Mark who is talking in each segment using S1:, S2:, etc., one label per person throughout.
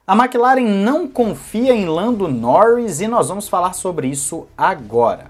S1: A McLaren não confia em Lando Norris e nós vamos falar sobre isso agora.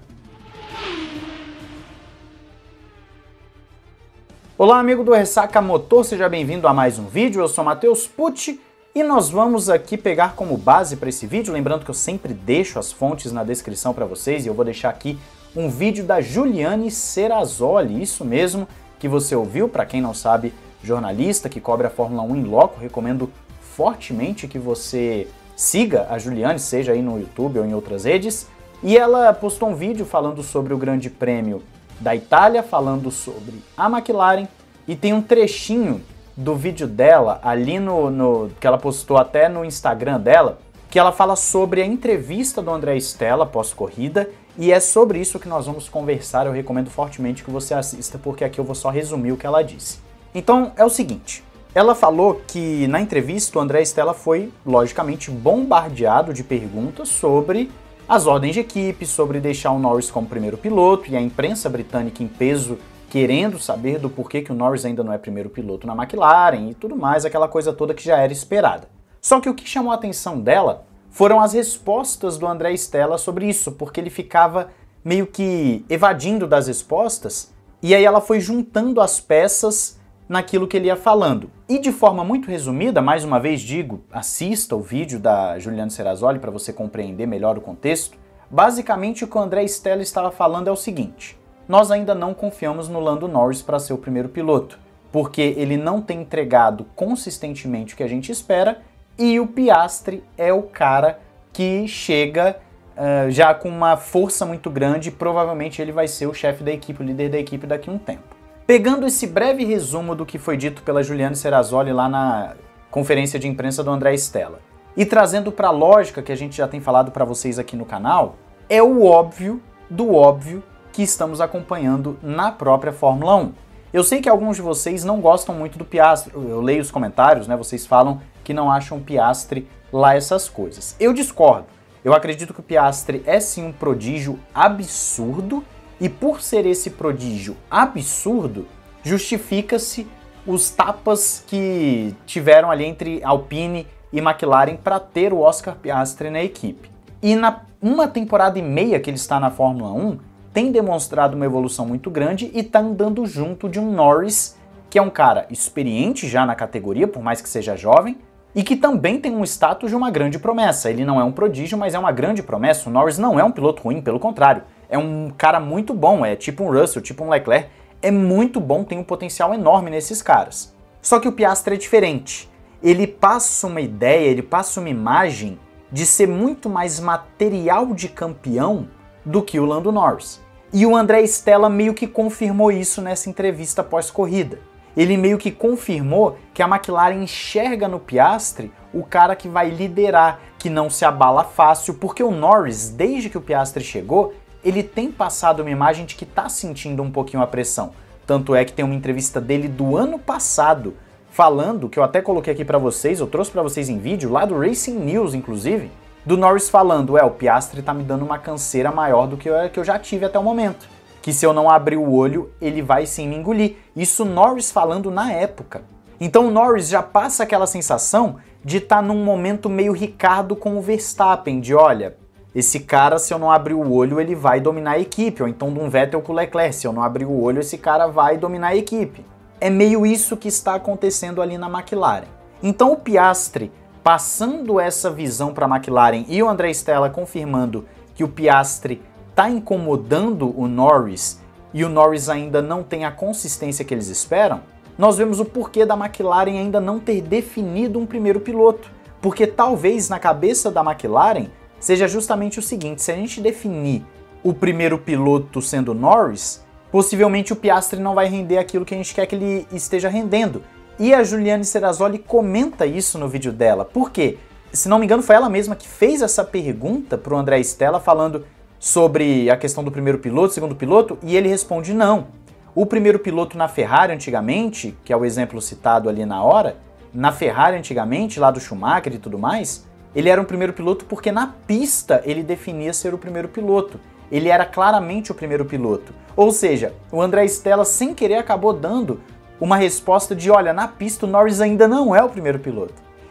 S1: Olá, amigo do Ressaca Motor, seja bem-vindo a mais um vídeo. Eu sou Matheus Pucci e nós vamos aqui pegar como base para esse vídeo, lembrando que eu sempre deixo as fontes na descrição para vocês e eu vou deixar aqui um vídeo da Juliane Serrazoli, isso mesmo que você ouviu, para quem não sabe, jornalista que cobre a Fórmula 1 em loco, recomendo fortemente que você siga a Juliane, seja aí no YouTube ou em outras redes, e ela postou um vídeo falando sobre o Grande Prêmio da Itália, falando sobre a McLaren, e tem um trechinho do vídeo dela ali que ela postou até no Instagram dela, que ela fala sobre a entrevista do André Stella pós-corrida, e é sobre isso que nós vamos conversar. Eu recomendo fortemente que você assista, porque aqui eu vou só resumir o que ela disse. Então é o seguinte, ela falou que na entrevista o André Stella foi, logicamente, bombardeado de perguntas sobre as ordens de equipe, sobre deixar o Norris como primeiro piloto, e a imprensa britânica em peso querendo saber do porquê que o Norris ainda não é primeiro piloto na McLaren e tudo mais, aquela coisa toda que já era esperada. Só que o que chamou a atenção dela foram as respostas do André Stella sobre isso, porque ele ficava meio que evadindo das respostas, e aí ela foi juntando as peças naquilo que ele ia falando. E de forma muito resumida, mais uma vez digo, assista o vídeo da Juliane Serrazoli para você compreender melhor o contexto. Basicamente o que o André Stella estava falando é o seguinte: nós ainda não confiamos no Lando Norris para ser o primeiro piloto, porque ele não tem entregado consistentemente o que a gente espera, e o Piastri é o cara que chega já com uma força muito grande, e provavelmente ele vai ser o chefe da equipe, o líder da equipe daqui a um tempo. Pegando esse breve resumo do que foi dito pela Juliane Serrazoli lá na conferência de imprensa do André Stella, e trazendo para a lógica que a gente já tem falado para vocês aqui no canal, é o óbvio do óbvio que estamos acompanhando na própria Fórmula 1. Eu sei que alguns de vocês não gostam muito do Piastri, eu leio os comentários, né? Vocês falam que não acham o Piastri lá essas coisas. Eu discordo. Eu acredito que o Piastri é sim um prodígio absurdo, e por ser esse prodígio absurdo, justifica-se os tapas que tiveram ali entre Alpine e McLaren para ter o Oscar Piastri na equipe. E na uma temporada e meia que ele está na Fórmula 1, tem demonstrado uma evolução muito grande e está andando junto de um Norris, que é um cara experiente já na categoria, por mais que seja jovem, e que também tem um status de uma grande promessa. Ele não é um prodígio, mas é uma grande promessa. O Norris não é um piloto ruim, pelo contrário. É um cara muito bom, é tipo um Russell, tipo um Leclerc. É muito bom, tem um potencial enorme nesses caras. Só que o Piastri é diferente. Ele passa uma ideia, ele passa uma imagem de ser muito mais material de campeão do que o Lando Norris. E o André Stella meio que confirmou isso nessa entrevista pós-corrida. Ele meio que confirmou que a McLaren enxerga no Piastri o cara que vai liderar, que não se abala fácil, porque o Norris, desde que o Piastri chegou, ele tem passado uma imagem de que tá sentindo um pouquinho a pressão. Tanto é que tem uma entrevista dele do ano passado, falando, que eu até coloquei aqui pra vocês, eu trouxe pra vocês em vídeo, lá do Racing News, inclusive, do Norris falando, o Piastri tá me dando uma canseira maior do que eu já tive até o momento. Que se eu não abrir o olho, ele vai sim me engolir. Isso Norris falando na época. Então o Norris já passa aquela sensação de estar num momento meio Ricardo com o Verstappen, de olha, esse cara, se eu não abrir o olho, ele vai dominar a equipe, ou então de um Vettel com o Leclerc, se eu não abrir o olho, esse cara vai dominar a equipe. É meio isso que está acontecendo ali na McLaren. Então o Piastri, passando essa visão para a McLaren, e o André Stella confirmando que o Piastri está incomodando o Norris, e o Norris ainda não tem a consistência que eles esperam, nós vemos o porquê da McLaren ainda não ter definido um primeiro piloto. Porque talvez na cabeça da McLaren seja justamente o seguinte: se a gente definir o primeiro piloto sendo Norris, possivelmente o Piastri não vai render aquilo que a gente quer que ele esteja rendendo. E a Juliane Serrazoli comenta isso no vídeo dela. Por quê? Se não me engano, foi ela mesma que fez essa pergunta para o André Stella, falando sobre a questão do primeiro piloto, segundo piloto, e ele responde não. O primeiro piloto na Ferrari antigamente, que é o exemplo citado ali na hora, na Ferrari antigamente, lá do Schumacher e tudo mais, ele era um primeiro piloto porque na pista ele definia ser o primeiro piloto. Ele era claramente o primeiro piloto. Ou seja, o André Stella sem querer acabou dando uma resposta de olha, na pista o Norris ainda não é o primeiro piloto.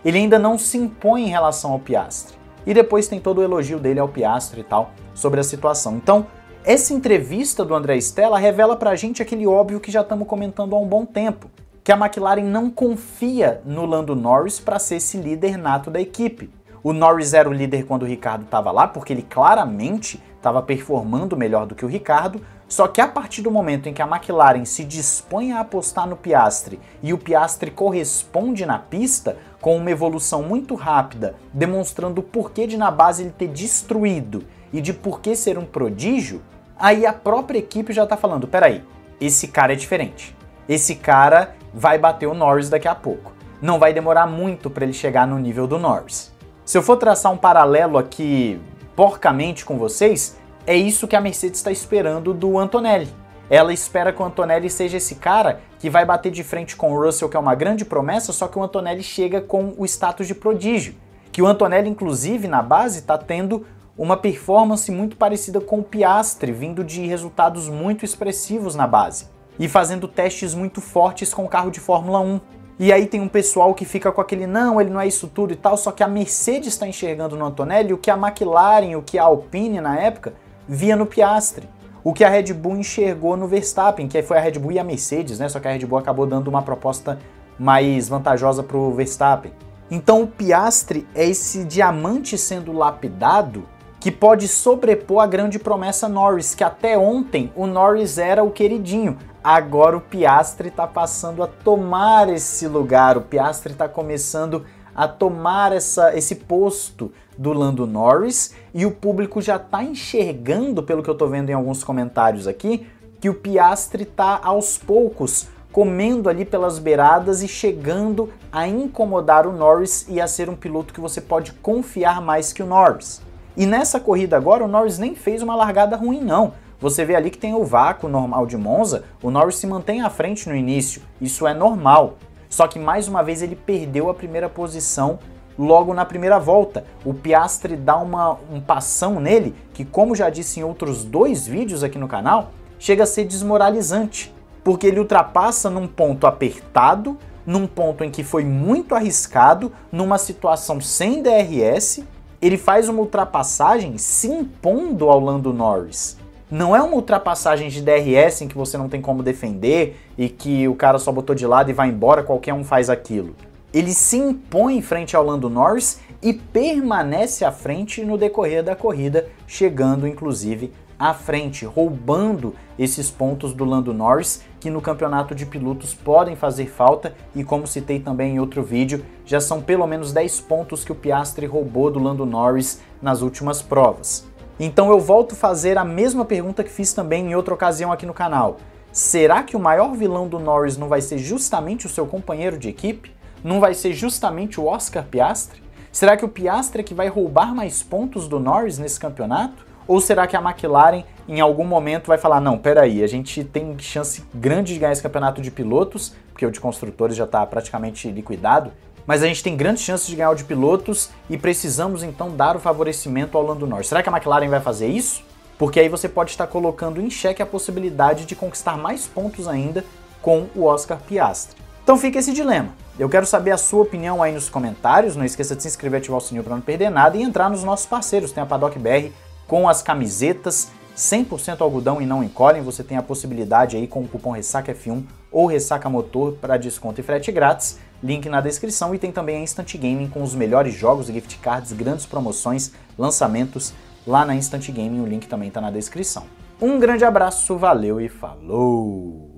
S1: Ele ainda não se impõe em relação ao Piastri. E depois tem todo o elogio dele ao Piastri e tal, sobre a situação. Então, essa entrevista do André Stella revela pra gente aquele óbvio que já estamos comentando há um bom tempo, que a McLaren não confia no Lando Norris para ser esse líder nato da equipe. O Norris era o líder quando o Ricardo estava lá, porque ele claramente estava performando melhor do que o Ricardo, só que a partir do momento em que a McLaren se dispõe a apostar no Piastri e o Piastri corresponde na pista com uma evolução muito rápida, demonstrando o porquê de na base ele ter destruído e de porquê ser um prodígio, aí a própria equipe já está falando, peraí, esse cara é diferente. Esse cara vai bater o Norris daqui a pouco. Não vai demorar muito para ele chegar no nível do Norris. Se eu for traçar um paralelo aqui porcamente com vocês, é isso que a Mercedes está esperando do Antonelli. Ela espera que o Antonelli seja esse cara que vai bater de frente com o Russell, que é uma grande promessa, só que o Antonelli chega com o status de prodígio. Que o Antonelli, inclusive, na base, está tendo uma performance muito parecida com o Piastri, vindo de resultados muito expressivos na base. E fazendo testes muito fortes com o carro de Fórmula 1. E aí tem um pessoal que fica com aquele, não, ele não é isso tudo e tal, só que a Mercedes está enxergando no Antonelli o que a McLaren, o que a Alpine na época, via no Piastri. O que a Red Bull enxergou no Verstappen, que foi a Red Bull e a Mercedes, né? Só que a Red Bull acabou dando uma proposta mais vantajosa para o Verstappen. Então o Piastri é esse diamante sendo lapidado que pode sobrepor a grande promessa Norris, que até ontem o Norris era o queridinho. Agora o Piastri está passando a tomar esse lugar, o Piastri está começando a tomar esse posto do Lando Norris e o público já está enxergando, pelo que eu estou vendo em alguns comentários aqui, que o Piastri está aos poucos comendo ali pelas beiradas e chegando a incomodar o Norris e a ser um piloto que você pode confiar mais que o Norris. E nessa corrida agora o Norris nem fez uma largada ruim não. Você vê ali que tem o vácuo normal de Monza, o Norris se mantém à frente no início, isso é normal. Só que mais uma vez ele perdeu a primeira posição logo na primeira volta. O Piastri dá um passão nele, que como já disse em outros 2 vídeos aqui no canal, chega a ser desmoralizante. Porque ele ultrapassa num ponto apertado, num ponto em que foi muito arriscado, numa situação sem DRS, ele faz uma ultrapassagem se impondo ao Lando Norris. Não é uma ultrapassagem de DRS em que você não tem como defender e que o cara só botou de lado e vai embora, qualquer um faz aquilo. Ele se impõe em frente ao Lando Norris e permanece à frente no decorrer da corrida, chegando inclusive à frente, roubando esses pontos do Lando Norris, que no campeonato de pilotos podem fazer falta e como citei também em outro vídeo, já são pelo menos 10 pontos que o Piastri roubou do Lando Norris nas últimas provas. Então eu volto a fazer a mesma pergunta que fiz também em outra ocasião aqui no canal. Será que o maior vilão do Norris não vai ser justamente o seu companheiro de equipe? Não vai ser justamente o Oscar Piastri? Será que o Piastri é que vai roubar mais pontos do Norris nesse campeonato? Ou será que a McLaren em algum momento vai falar, não, peraí, a gente tem chance grande de ganhar esse campeonato de pilotos, porque o de construtores já está praticamente liquidado, mas a gente tem grandes chances de ganhar o de pilotos e precisamos então dar o favorecimento ao Lando Norris. Será que a McLaren vai fazer isso? Porque aí você pode estar colocando em xeque a possibilidade de conquistar mais pontos ainda com o Oscar Piastri. Então fica esse dilema. Eu quero saber a sua opinião aí nos comentários, não esqueça de se inscrever e ativar o sininho para não perder nada e entrar nos nossos parceiros, tem a Paddock BR com as camisetas 100% algodão e não encolhem, você tem a possibilidade aí com o cupom RESSACAF1 ou RESSACAMOTOR para desconto e frete grátis, link na descrição, e tem também a Instant Gaming com os melhores jogos e gift cards, grandes promoções, lançamentos lá na Instant Gaming, o link também está na descrição. Um grande abraço, valeu e falou!